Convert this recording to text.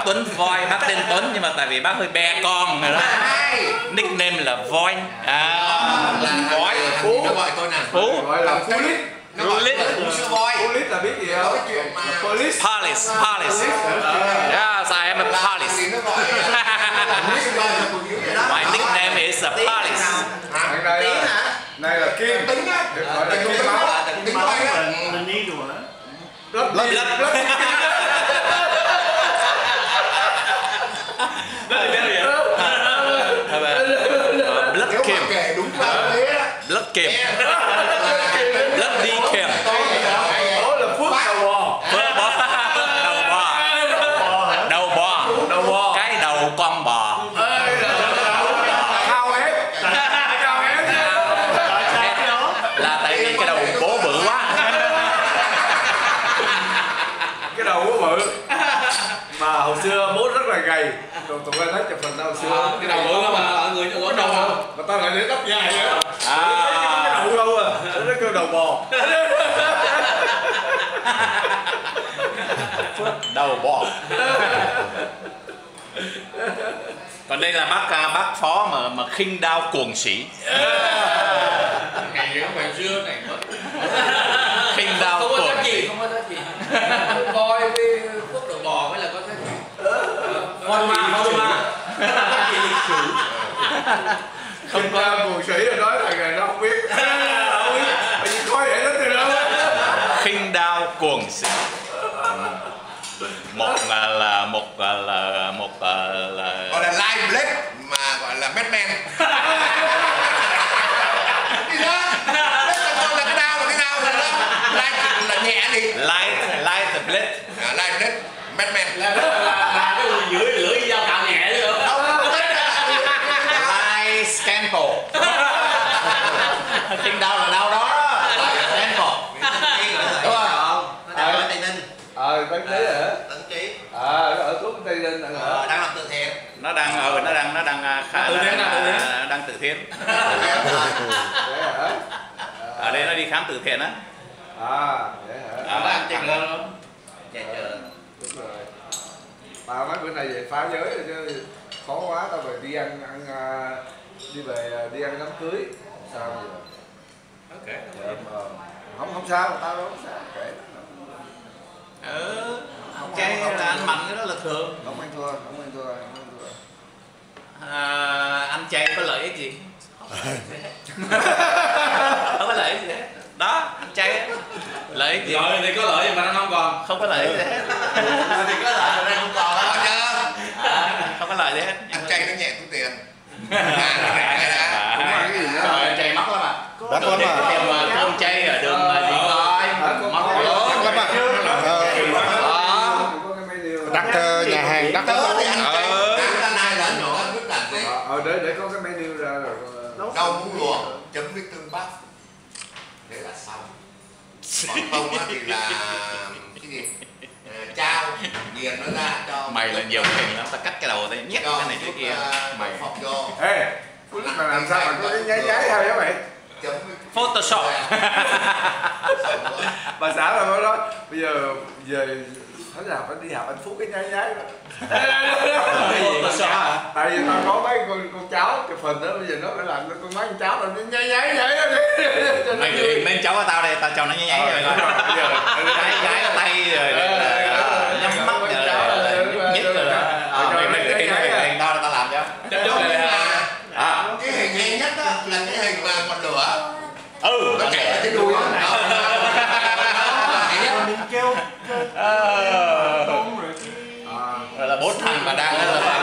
Tuấn Voi, bác tên Tuấn nhưng mà tại vì bác hơi be con rồi đó. Nickname là Voi. Voi. Phú. Nó gọi tôi nè. Phú. Gọi là Phú Lít. Nó gọi là Phú Sư Voi. Phú Lít là biết gì không? Police. Police. Yes, I am a police. My nickname is a police. Này là Kim. Tính á. Gọi là Kim máu. Tính máu á. Mình đi đùa. Blood. Blood Kim. Blood Kim. Bloody Kim. Đó là Phước đầu bò. Đầu bò. Cái đầu con bò. Khao ép. Là tại vì cái đầu bố bự quá. Cái đầu bố bự. Mà hồi xưa bố rất là gầy. Tụi tôi thấy chụp hình hồi xưa. Cái đầu bự mà người có đầu không? Mà tao lại để tóc dài nữa. Cái đầu đâu à. Nó kêu đầu bò. Đầu bò. Còn đây là bác phó mà khinh đao cuồng sĩ. Ngày gì không phải xưa này mất. Khinh đao Không có cuồng thách gì, sĩ. không có thách gì. Voi với Phúc đầu bò mới là có thách gì. Con ma. Thách gì lịch sử. Không có cuồng sĩ rồi nói thằng này nó không biết. Không biết. Bởi vì coi vậy đó từ đâu. Khinh đao cuồng sĩ. Một là gọi là live blade mà gọi là Batman. Đi đó. Là cái đao rồi đó. Live là nhẹ đi. Light the blade. Live blade Batman. Là cái lưỡi lưỡi dao cạo nhẹ chứ không? Light scandal. Khinh đao là đao đó. Scandal. Đúng không? Ở Tây Ninh. Bác thấy hả? Tấn Trí. Nó ở thuốc Tây Ninh hả? Đang làm từ thiện. Nó đang tự thiện. Ở đây nó đi khám từ thiện á. Vậy hả? Có ăn tiền lên không? Dạ chờ. Đúng rồi. Tao mấy bữa nay về phá giới rồi chứ khó quá, tao về đi ăn đi ăn đám cưới. Sao bây giờ? Ok. Không sao, tao đâu có sao. Kệ. Cái là ăn mặn cái đó là thường. Không ăn thua. Ăn chay có lợi ích gì? Không có lợi ích gì hết. Đó, ăn chay á. Lợi ích gì? Lợi thì có lợi mà nó không còn. Không có lợi ích gì hết. Thì có lợi rồi không còn đó chứ. Không có lợi gì hết. Ăn chay nó nhẹ túi tiền. Nó rẻ ra. Không ăn cái gì nữa. Trời, chay mắc lắm à. Đắt lắm à. Tìm cơm chay ở đường gì coi. Mắc lắm. Đắt lắm à. Có cái menu. Đắt nhà hàng đắt lắm. Ăn nay lỡ nhỏ biết làm gì. Để có cái menu ra rồi. Rau muống luộc chấm với tương bắp. Thế là xong. Còn không thì là cái gì? Trao nghiền nó ra cho Mày là nhiều hình lắm, tao cắt cái đầu tao nhét cái này cái kia. Mày phọc vô. Ê, mà làm sao mà có cái nháy thôi á mày? Chấm với Photoshop. Bà xã là mới nói bây giờ về thế nào phải đi học anh Phú cái nháy đó. Photoshop hả? Tại vì tao có mấy con cháu chụp hình đó, bây giờ nó phải làm con mấy con cháu là nó nháy vậy đó. Mày gửi bên cháu tao đây, tao cho nó nháy rồi. Gái tay rồi. Nhắm mắt rồi. Nhít rồi. Mày gửi hình đó tao làm cho. cái hình hay nhất á là cái hình mà ngọn lửa. Nó Chạy ở trên đùi đó. Mình kêu tôm rồi cái là 4 thằng mà đang